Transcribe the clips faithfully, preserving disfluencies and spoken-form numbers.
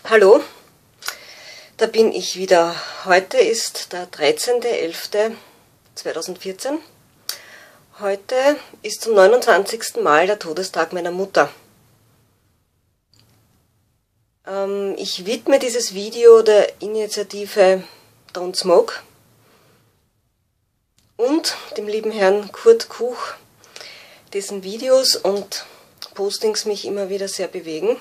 Hallo, da bin ich wieder. Heute ist der dreizehnte elfte zweitausendvierzehn. Heute ist zum neunundzwanzigsten Mal der Todestag meiner Mutter. Ähm, ich widme dieses Video der Initiative Don't Smoke und dem lieben Herrn Kurt Kuch, dessen Videos und Postings mich immer wieder sehr bewegen.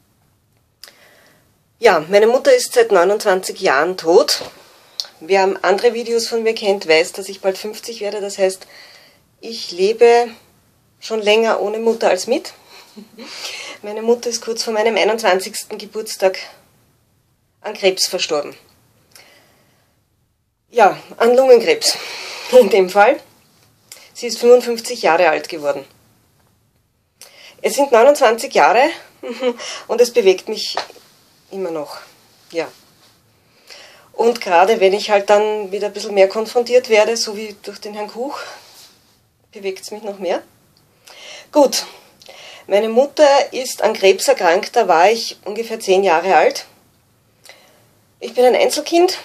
Ja, meine Mutter ist seit neunundzwanzig Jahren tot. Wer andere Videos von mir kennt, weiß, dass ich bald fünfzig werde. Das heißt, ich lebe schon länger ohne Mutter als mit. Meine Mutter ist kurz vor meinem einundzwanzigsten Geburtstag an Krebs verstorben. Ja, an Lungenkrebs in dem Fall. Sie ist fünfundfünfzig Jahre alt geworden. Es sind neunundzwanzig Jahre und es bewegt mich immer noch, ja. Und gerade wenn ich halt dann wieder ein bisschen mehr konfrontiert werde, so wie durch den Herrn Kuch, bewegt es mich noch mehr. Gut, meine Mutter ist an Krebs erkrankt, da war ich ungefähr zehn Jahre alt. Ich bin ein Einzelkind.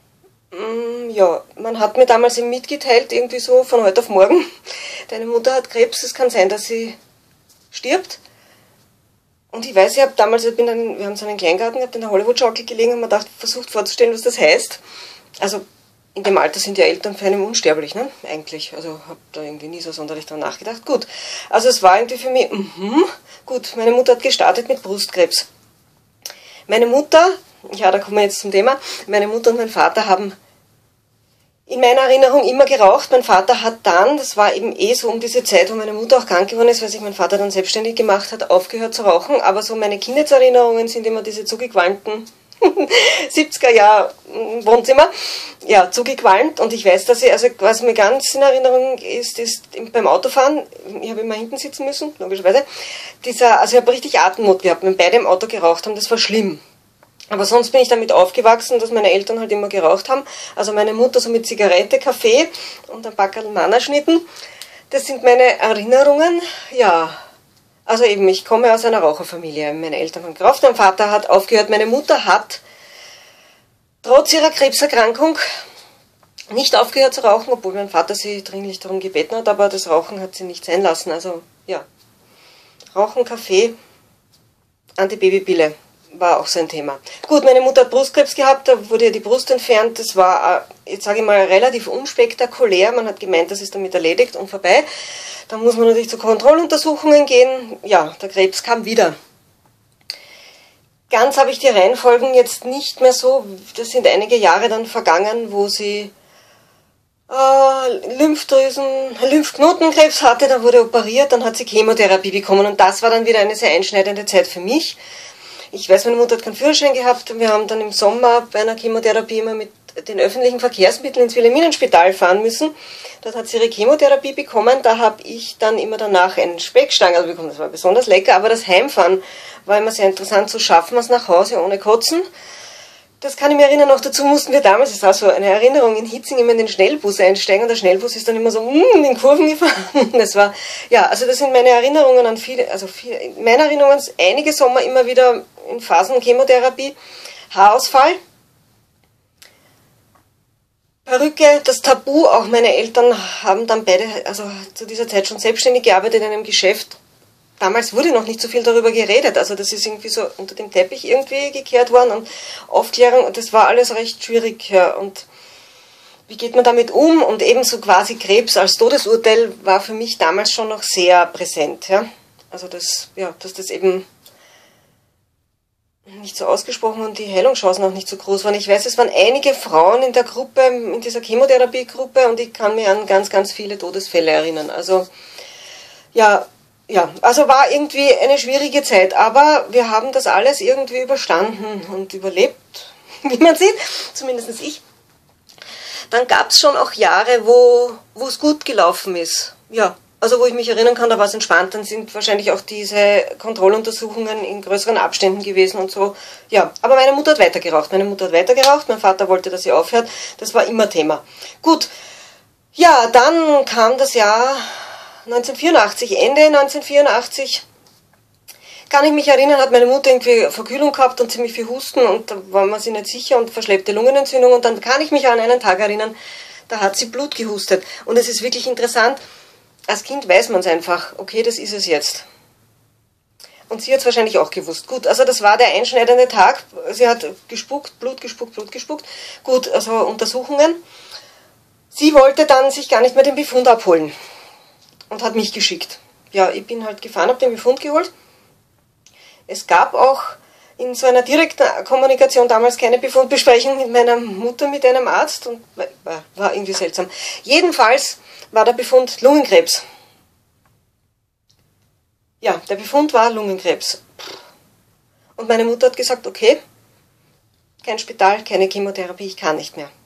Ja, man hat mir damals eben mitgeteilt, irgendwie so von heute auf morgen, deine Mutter hat Krebs, es kann sein, dass sie stirbt. Und ich weiß, ich habe damals, ich bin dann, wir haben so einen Kleingarten gehabt, in der Hollywood-Schaukel gelegen und mir gedacht, versucht vorzustellen, was das heißt. Also in dem Alter sind ja Eltern für einen unsterblich, ne? Eigentlich. Also habe da irgendwie nie so sonderlich dran nachgedacht. Gut, also es war irgendwie für mich, mhm, gut, meine Mutter hat gestartet mit Brustkrebs. Meine Mutter, ja, da kommen wir jetzt zum Thema, meine Mutter und mein Vater haben in meiner Erinnerung immer geraucht. Mein Vater hat dann, das war eben eh so um diese Zeit, wo meine Mutter auch krank geworden ist, weil sich mein Vater dann selbstständig gemacht hat, aufgehört zu rauchen. Aber so meine Kindheitserinnerungen sind immer diese zugequalmten siebziger Jahre Wohnzimmer. Ja, zugequalmt. Und ich weiß, dass ich, also was mir ganz in Erinnerung ist, ist beim Autofahren, ich habe immer hinten sitzen müssen, logischerweise, dieser, also ich habe richtig Atemnot gehabt, wenn beide im Auto geraucht haben, das war schlimm. Aber sonst bin ich damit aufgewachsen, dass meine Eltern halt immer geraucht haben. Also meine Mutter so mit Zigarette, Kaffee und ein Packerl Mannerschnitten. Das sind meine Erinnerungen. Ja, also eben, ich komme aus einer Raucherfamilie. Meine Eltern haben geraucht, mein Vater hat aufgehört. Meine Mutter hat trotz ihrer Krebserkrankung nicht aufgehört zu rauchen, obwohl mein Vater sie dringlich darum gebeten hat. Aber das Rauchen hat sie nicht sein lassen. Also ja, Rauchen, Kaffee, Antibabypille war auch so ein Thema. Gut, meine Mutter hat Brustkrebs gehabt, da wurde ihr die Brust entfernt. Das war, jetzt sage ich mal, relativ unspektakulär. Man hat gemeint, das ist damit erledigt und vorbei. Dann muss man natürlich zu Kontrolluntersuchungen gehen. Ja, der Krebs kam wieder. Ganz habe ich die Reihenfolgen jetzt nicht mehr so. Das sind einige Jahre dann vergangen, wo sie äh, Lymphdrüsen, Lymphknotenkrebs hatte, da wurde operiert, dann hat sie Chemotherapie bekommen und das war dann wieder eine sehr einschneidende Zeit für mich. Ich weiß, meine Mutter hat keinen Führerschein gehabt und wir haben dann im Sommer bei einer Chemotherapie immer mit den öffentlichen Verkehrsmitteln ins Wilhelminenspital fahren müssen. Dort hat sie ihre Chemotherapie bekommen, da habe ich dann immer danach einen Speckstangerl bekommen, das war besonders lecker, aber das Heimfahren war immer sehr interessant, so schaffen wir es nach Hause ohne Kotzen. Das kann ich mir erinnern, noch dazu mussten wir damals, das war so eine Erinnerung, in Hitzing immer in den Schnellbus einsteigen und der Schnellbus ist dann immer so mm, in den Kurven gefahren. Das war, ja, also das sind meine Erinnerungen an viele, also viele, meine Erinnerungen, einige Sommer immer wieder in Phasen Chemotherapie, Haarausfall, Perücke, das Tabu, auch meine Eltern haben dann beide, also zu dieser Zeit schon selbstständig gearbeitet in einem Geschäft. Damals wurde noch nicht so viel darüber geredet, also das ist irgendwie so unter dem Teppich irgendwie gekehrt worden und Aufklärung und das war alles recht schwierig. Ja. Und wie geht man damit um? Und ebenso quasi Krebs als Todesurteil war für mich damals schon noch sehr präsent. Ja. Also das, ja, dass das eben nicht so ausgesprochen und die Heilungschancen auch nicht so groß waren. Ich weiß, es waren einige Frauen in der Gruppe, in dieser Chemotherapiegruppe und ich kann mich an ganz, ganz viele Todesfälle erinnern. Also ja, Ja, also war irgendwie eine schwierige Zeit, aber wir haben das alles irgendwie überstanden und überlebt, wie man sieht, zumindest ich. Dann gab es schon auch Jahre, wo wo es gut gelaufen ist. Ja, also wo ich mich erinnern kann, da war es entspannt, dann sind wahrscheinlich auch diese Kontrolluntersuchungen in größeren Abständen gewesen und so. Ja, aber meine Mutter hat weitergeraucht, meine Mutter hat weitergeraucht, mein Vater wollte, dass sie aufhört, das war immer Thema. Gut, ja, dann kam das Jahr neunzehnhundertvierundachtzig, Ende neunzehnhundertvierundachtzig kann ich mich erinnern, hat meine Mutter irgendwie Verkühlung gehabt und ziemlich viel Husten und da war man sich nicht sicher und verschleppte Lungenentzündung und dann kann ich mich an einen Tag erinnern, da hat sie Blut gehustet. Und es ist wirklich interessant, als Kind weiß man es einfach, okay, das ist es jetzt. Und sie hat es wahrscheinlich auch gewusst. Gut, also das war der einschneidende Tag. Sie hat gespuckt, Blut gespuckt, Blut gespuckt. Gut, also Untersuchungen. Sie wollte dann sich gar nicht mehr den Befund abholen und hat mich geschickt. Ja, ich bin halt gefahren, habe den Befund geholt. Es gab auch in so einer direkten Kommunikation damals keine Befundbesprechung mit meiner Mutter, mit einem Arzt. Und war, war irgendwie seltsam. Jedenfalls war der Befund Lungenkrebs. Ja, der Befund war Lungenkrebs. Und meine Mutter hat gesagt, okay, kein Spital, keine Chemotherapie, ich kann nicht mehr.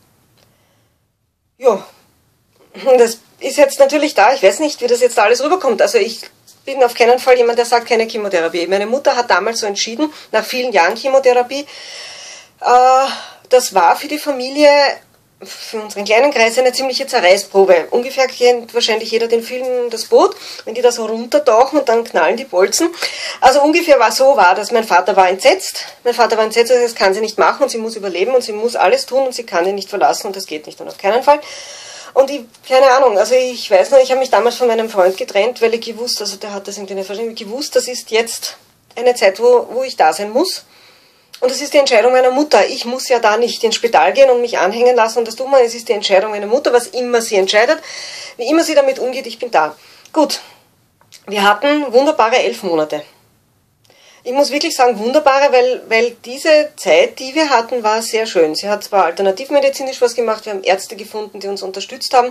Ja, das ist jetzt natürlich da, ich weiß nicht, wie das jetzt alles rüberkommt. Also ich bin auf keinen Fall jemand, der sagt, keine Chemotherapie. Meine Mutter hat damals so entschieden, nach vielen Jahren Chemotherapie, äh, das war für die Familie, für unseren kleinen Kreis eine ziemliche Zerreißprobe. Ungefähr kennt wahrscheinlich jeder den Film Das Boot, wenn die da so runtertauchen und dann knallen die Bolzen. Also ungefähr war so war das. Mein Vater war entsetzt. Mein Vater war entsetzt, das kann sie nicht machen und sie muss überleben und sie muss alles tun und sie kann ihn nicht verlassen und das geht nicht und auf keinen Fall. Und ich, keine Ahnung, also ich weiß noch, ich habe mich damals von meinem Freund getrennt, weil ich gewusst, also der hat das irgendwie nicht verstanden, gewusst, das ist jetzt eine Zeit, wo, wo ich da sein muss. Und das ist die Entscheidung meiner Mutter. Ich muss ja da nicht ins Spital gehen und mich anhängen lassen und das tut man. Es ist die Entscheidung meiner Mutter, was immer sie entscheidet, wie immer sie damit umgeht, ich bin da. Gut, wir hatten wunderbare elf Monate. Ich muss wirklich sagen wunderbare, weil, weil diese Zeit, die wir hatten, war sehr schön. Sie hat zwar alternativmedizinisch was gemacht, wir haben Ärzte gefunden, die uns unterstützt haben.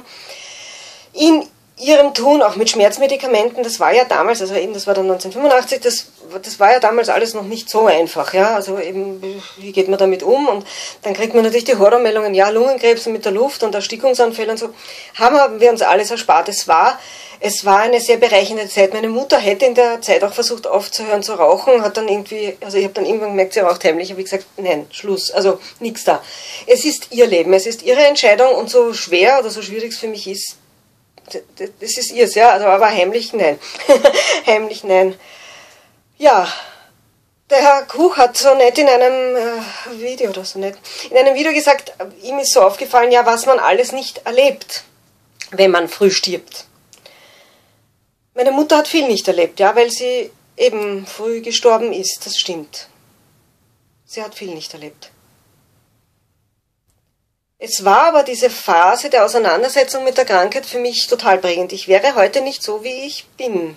In ihrem Tun, auch mit Schmerzmedikamenten, das war ja damals, also eben, das war dann neunzehnhundertfünfundachtzig, das, das war ja damals alles noch nicht so einfach, ja, also eben, wie geht man damit um und dann kriegt man natürlich die Horrormeldungen, ja, Lungenkrebs mit der Luft und Erstickungsanfälle und so, haben wir uns alles erspart. Es war, es war eine sehr bereichernde Zeit. Meine Mutter hätte in der Zeit auch versucht aufzuhören zu rauchen, hat dann irgendwie, also ich habe dann irgendwann gemerkt, sie raucht heimlich, habe ich gesagt, nein, Schluss, also nichts da. Es ist ihr Leben, es ist ihre Entscheidung und so schwer oder so schwierig es für mich ist, das ist ihrs, ja, also, aber heimlich nein. Heimlich nein. Ja, der Herr Kuch hat so nett in einem äh, Video, oder so nett, in einem Video gesagt, ihm ist so aufgefallen, ja, was man alles nicht erlebt, wenn man früh stirbt. Meine Mutter hat viel nicht erlebt, ja, weil sie eben früh gestorben ist, das stimmt. Sie hat viel nicht erlebt. Es war aber diese Phase der Auseinandersetzung mit der Krankheit für mich total prägend. Ich wäre heute nicht so, wie ich bin.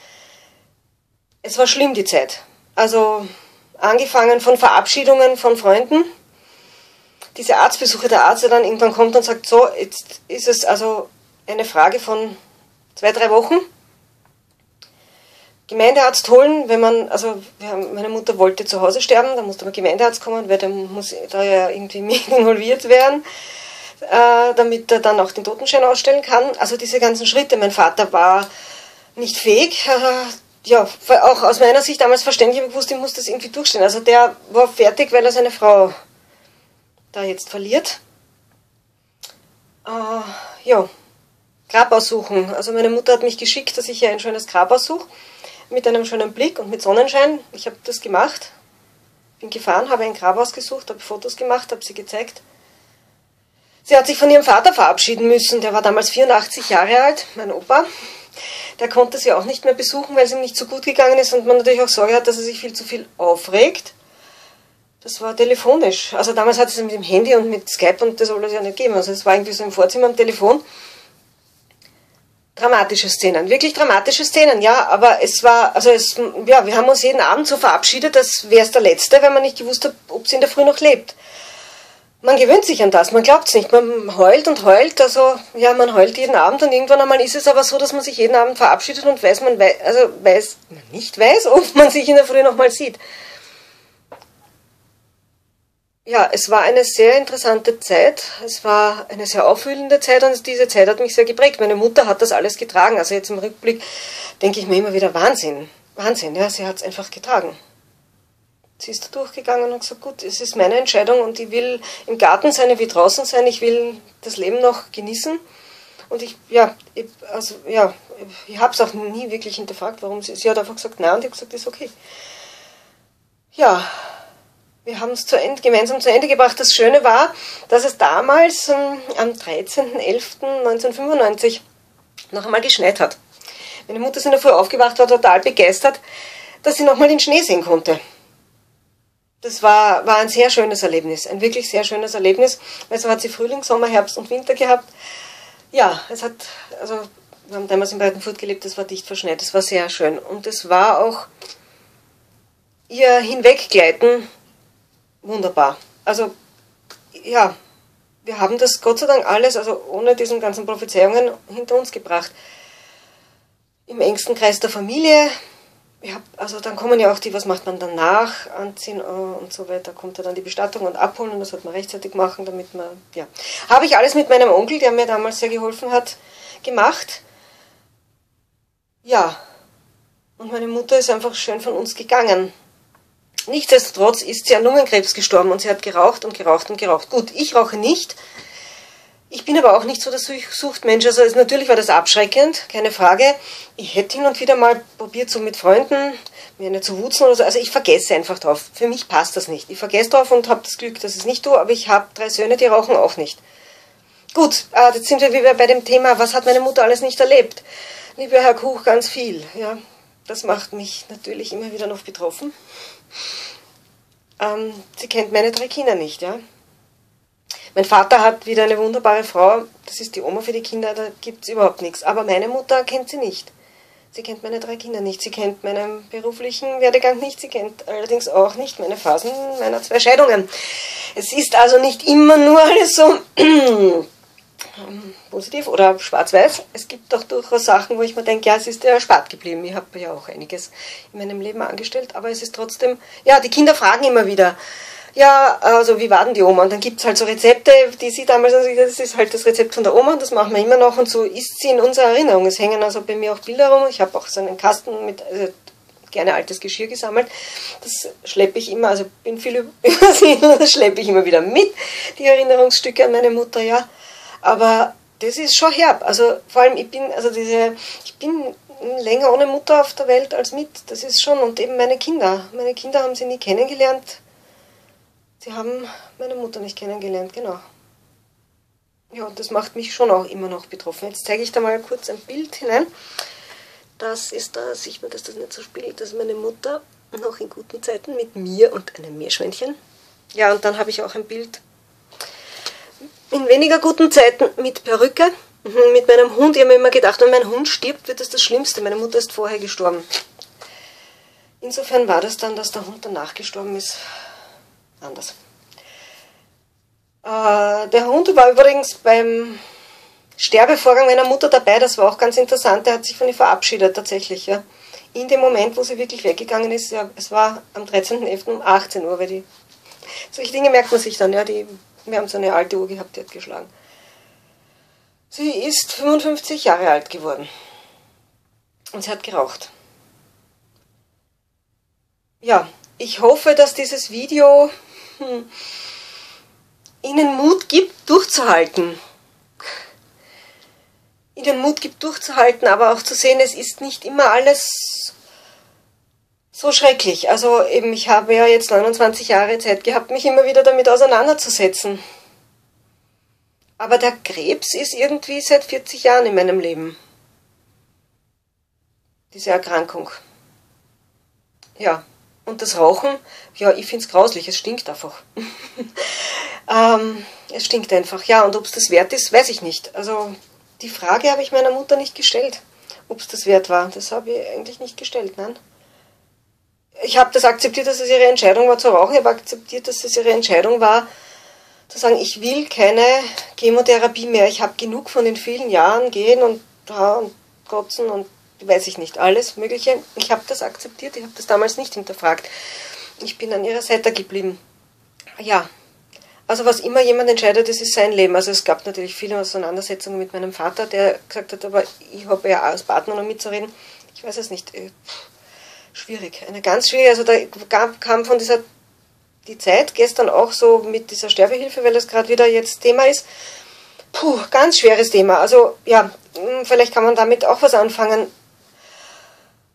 Es war schlimm, die Zeit. Also angefangen von Verabschiedungen von Freunden, diese Arztbesuche, der Arzt, der dann irgendwann kommt und sagt, so, jetzt ist es also eine Frage von zwei, drei Wochen. Gemeindearzt holen, wenn man, also meine Mutter wollte zu Hause sterben, da musste man Gemeindearzt kommen, weil der muss da ja irgendwie mit involviert werden, äh, damit er dann auch den Totenschein ausstellen kann. Also diese ganzen Schritte. Mein Vater war nicht fähig, äh, ja, auch aus meiner Sicht damals verständlich, aber ich wusste, ich muss das irgendwie durchstehen. Also der war fertig, weil er seine Frau da jetzt verliert. Äh, ja, Grab aussuchen. Also meine Mutter hat mich geschickt, dass ich hier ein schönes Grab aussuche. Mit einem schönen Blick und mit Sonnenschein. Ich habe das gemacht, bin gefahren, habe ein Grab ausgesucht, habe Fotos gemacht, habe sie gezeigt. Sie hat sich von ihrem Vater verabschieden müssen, der war damals vierundachtzig Jahre alt, mein Opa. Der konnte sie auch nicht mehr besuchen, weil es ihm nicht so gut gegangen ist und man natürlich auch Sorge hat, dass er sich viel zu viel aufregt. Das war telefonisch. Also damals hat es mit dem Handy und mit Skype und das alles ja nicht gegeben. Also es war irgendwie so im Vorzimmer am Telefon. Dramatische Szenen, wirklich dramatische Szenen, ja, aber es war, also es, ja, wir haben uns jeden Abend so verabschiedet, als wäre es der letzte, weil man nicht gewusst hat, ob sie in der Früh noch lebt. Man gewöhnt sich an das, man glaubt es nicht, man heult und heult, also, ja, man heult jeden Abend und irgendwann einmal ist es aber so, dass man sich jeden Abend verabschiedet und weiß, man weiß, also weiß, man nicht weiß, ob man sich in der Früh nochmal sieht. Ja, es war eine sehr interessante Zeit, es war eine sehr aufwühlende Zeit und diese Zeit hat mich sehr geprägt. Meine Mutter hat das alles getragen, also jetzt im Rückblick denke ich mir immer wieder, Wahnsinn, Wahnsinn, ja, sie hat es einfach getragen. Sie ist da durchgegangen und gesagt, gut, es ist meine Entscheidung und ich will im Garten sein, ich will draußen sein, ich will das Leben noch genießen. Und ich, ja, ich, also, ja, ich habe es auch nie wirklich hinterfragt, warum sie, sie hat einfach gesagt, nein, und ich habe gesagt, das ist okay. Ja, wir haben es zu Ende, gemeinsam zu Ende gebracht. Das Schöne war, dass es damals ähm, am dreizehnten elften neunzehnhundertfünfundneunzig noch einmal geschneit hat. Meine Mutter ist in der Früh aufgewacht, war total begeistert, dass sie nochmal den Schnee sehen konnte. Das war, war ein sehr schönes Erlebnis, ein wirklich sehr schönes Erlebnis, weil so hat sie Frühling, Sommer, Herbst und Winter gehabt. Ja, es hat, also wir haben damals in Breitenfurt gelebt, es war dicht verschneit, es war sehr schön. Und es war auch ihr Hinweggleiten wunderbar. Also, ja, wir haben das Gott sei Dank alles, also ohne diesen ganzen Prophezeiungen, hinter uns gebracht. Im engsten Kreis der Familie. Ja, also dann kommen ja auch die, was macht man danach, anziehen und so weiter, kommt ja dann die Bestattung und abholen und das sollte man rechtzeitig machen, damit man, ja. Habe ich alles mit meinem Onkel, der mir damals sehr geholfen hat, gemacht. Ja, und meine Mutter ist einfach schön von uns gegangen. Nichtsdestotrotz ist sie an Lungenkrebs gestorben und sie hat geraucht und geraucht und geraucht. Gut, ich rauche nicht. Ich bin aber auch nicht so der Suchtmensch. Also natürlich war das abschreckend, keine Frage. Ich hätte hin und wieder mal probiert, so mit Freunden mir eine zu wutzen oder so. Also ich vergesse einfach drauf. Für mich passt das nicht. Ich vergesse drauf und habe das Glück, dass ich es nicht tue, aber ich habe drei Söhne, die rauchen auch nicht. Gut, äh, jetzt sind wir wieder bei dem Thema, was hat meine Mutter alles nicht erlebt? Lieber Herr Kuch, ganz viel. Ja, das macht mich natürlich immer wieder noch betroffen. Ähm, sie kennt meine drei Kinder nicht, ja. Mein Vater hat wieder eine wunderbare Frau, das ist die Oma für die Kinder, da gibt es überhaupt nichts. Aber meine Mutter kennt sie nicht. Sie kennt meine drei Kinder nicht, sie kennt meinen beruflichen Werdegang nicht, sie kennt allerdings auch nicht meine Phasen meiner zwei Scheidungen. Es ist also nicht immer nur alles so positiv oder schwarz-weiß. Es gibt auch durchaus Sachen, wo ich mir denke, ja, es ist ja erspart geblieben. Ich habe ja auch einiges in meinem Leben angestellt, aber es ist trotzdem, ja, die Kinder fragen immer wieder, ja, also wie war denn die Oma? Und dann gibt es halt so Rezepte, die sie damals, also das ist halt das Rezept von der Oma und das machen wir immer noch und so ist sie in unserer Erinnerung. Es hängen also bei mir auch Bilder rum, ich habe auch so einen Kasten mit also, gerne altes Geschirr gesammelt, das schleppe ich immer, also bin viel übersehen, das schleppe ich immer wieder mit, die Erinnerungsstücke an meine Mutter, ja, aber das ist schon herb, also vor allem ich bin, also diese, ich bin länger ohne Mutter auf der Welt als mit, das ist schon, und eben meine Kinder, meine Kinder haben sie nie kennengelernt. Sie haben meine Mutter nicht kennengelernt, genau. Ja, und das macht mich schon auch immer noch betroffen. Jetzt zeige ich da mal kurz ein Bild hinein. Das ist da, sieht man, dass das nicht so spiegelt, das ist meine Mutter noch in guten Zeiten mit mir und einem Meerschweinchen. Ja, und dann habe ich auch ein Bild in weniger guten Zeiten mit Perücke, mit meinem Hund. Ich habe mir immer gedacht, wenn mein Hund stirbt, wird das das Schlimmste. Meine Mutter ist vorher gestorben. Insofern war das dann, dass der Hund danach gestorben ist, anders. Äh, der Hund war übrigens beim Sterbevorgang meiner Mutter dabei, das war auch ganz interessant, der hat sich von ihr verabschiedet tatsächlich, ja. In dem Moment, wo sie wirklich weggegangen ist, ja, es war am dreizehnten elften um achtzehn Uhr, weil die, solche Dinge merkt man sich dann, ja, die, wir haben so eine alte Uhr gehabt, die hat geschlagen. Sie ist fünfundfünfzig Jahre alt geworden und sie hat geraucht. Ja, ich hoffe, dass dieses Video hm, Ihnen Mut gibt, durchzuhalten. Ihnen Mut gibt, durchzuhalten, aber auch zu sehen, es ist nicht immer alles so schrecklich. Also eben, ich habe ja jetzt neunundzwanzig Jahre Zeit gehabt, mich immer wieder damit auseinanderzusetzen. Aber der Krebs ist irgendwie seit vierzig Jahren in meinem Leben. Diese Erkrankung. Ja. Und das Rauchen, ja, ich finde es grauslich, es stinkt einfach. ähm, es stinkt einfach, ja, und ob es das wert ist, weiß ich nicht. Also die Frage habe ich meiner Mutter nicht gestellt, ob es das wert war. Das habe ich eigentlich nicht gestellt, nein. Ich habe das akzeptiert, dass es ihre Entscheidung war zu rauchen. Ich habe akzeptiert, dass es ihre Entscheidung war, zu sagen, ich will keine Chemotherapie mehr. Ich habe genug von den vielen Jahren gehen und, ja, und kotzen und weiß ich nicht, alles Mögliche. Ich habe das akzeptiert, ich habe das damals nicht hinterfragt. Ich bin an ihrer Seite geblieben. Ja, also was immer jemand entscheidet, das ist sein Leben. Also es gab natürlich viele Auseinandersetzungen mit meinem Vater, der gesagt hat, aber ich habe ja als Partner noch mitzureden. Ich weiß es nicht. Schwierig, eine ganz schwierige, also da gab, kam von dieser, die Zeit gestern auch so mit dieser Sterbehilfe, weil das gerade wieder jetzt Thema ist. Puh, ganz schweres Thema. Also ja, vielleicht kann man damit auch was anfangen.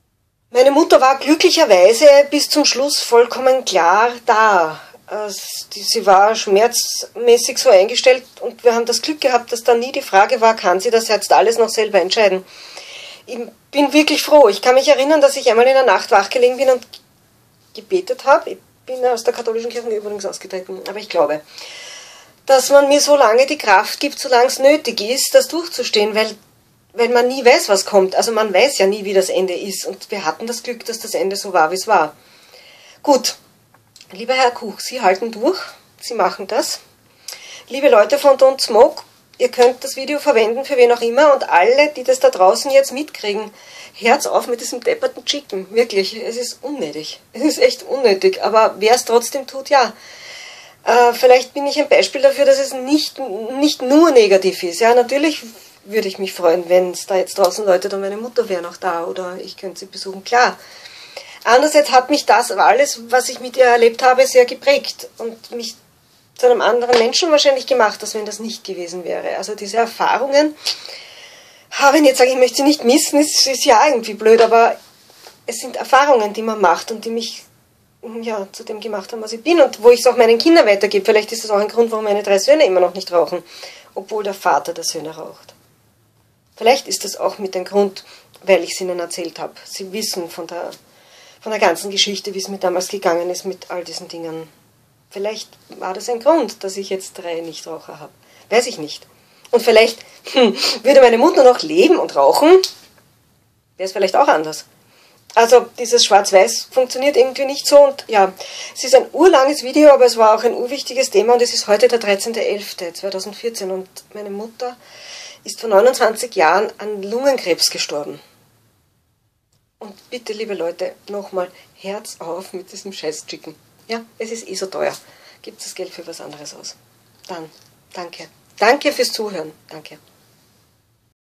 Meine Mutter war glücklicherweise bis zum Schluss vollkommen klar da. Sie war schmerzmäßig so eingestellt und wir haben das Glück gehabt, dass da nie die Frage war, kann sie das jetzt alles noch selber entscheiden. Ich bin wirklich froh. Ich kann mich erinnern, dass ich einmal in der Nacht wachgelegen bin und gebetet habe. Ich bin aus der katholischen Kirche übrigens ausgetreten, aber ich glaube, dass man mir so lange die Kraft gibt, solange es nötig ist, das durchzustehen, weil weil man nie weiß, was kommt. Also man weiß ja nie, wie das Ende ist. Und wir hatten das Glück, dass das Ende so war, wie es war. Gut, lieber Herr Kuch, Sie halten durch. Sie machen das. Liebe Leute von Don't Smoke, ihr könnt das Video verwenden für wen auch immer. Und alle, die das da draußen jetzt mitkriegen, Herz auf mit diesem depperten Chicken. Wirklich, es ist unnötig. Es ist echt unnötig. Aber wer es trotzdem tut, ja. Äh, vielleicht bin ich ein Beispiel dafür, dass es nicht, nicht nur negativ ist. Ja, natürlich würde ich mich freuen, wenn es da jetzt draußen Leute, dann meine Mutter wäre noch da oder ich könnte sie besuchen, klar. Andererseits hat mich das alles, was ich mit ihr erlebt habe, sehr geprägt und mich zu einem anderen Menschen wahrscheinlich gemacht, als wenn das nicht gewesen wäre. Also diese Erfahrungen, wenn ich jetzt sage, ich möchte sie nicht missen, ist, ist ja irgendwie blöd, aber es sind Erfahrungen, die man macht und die mich ja, zu dem gemacht haben, was ich bin und wo ich es auch meinen Kindern weitergebe. Vielleicht ist das auch ein Grund, warum meine drei Söhne immer noch nicht rauchen, obwohl der Vater der Söhne raucht. Vielleicht ist das auch mit dem Grund, weil ich es Ihnen erzählt habe. Sie wissen von der, von der ganzen Geschichte, wie es mir damals gegangen ist mit all diesen Dingen. Vielleicht war das ein Grund, dass ich jetzt drei Nichtraucher habe. Weiß ich nicht. Und vielleicht hm, würde meine Mutter noch leben und rauchen, wäre es vielleicht auch anders. Also dieses Schwarz-Weiß funktioniert irgendwie nicht so. Und ja, es ist ein urlanges Video, aber es war auch ein urwichtiges Thema. Und es ist heute der dreizehnter elfter zweitausendvierzehn und meine Mutter ist vor neunundzwanzig Jahren an Lungenkrebs gestorben. Und bitte, liebe Leute, nochmal Herz auf mit diesem scheiß Chicken. Ja, es ist eh so teuer. Gibt das Geld für was anderes aus. Dann, danke. Danke fürs Zuhören. Danke.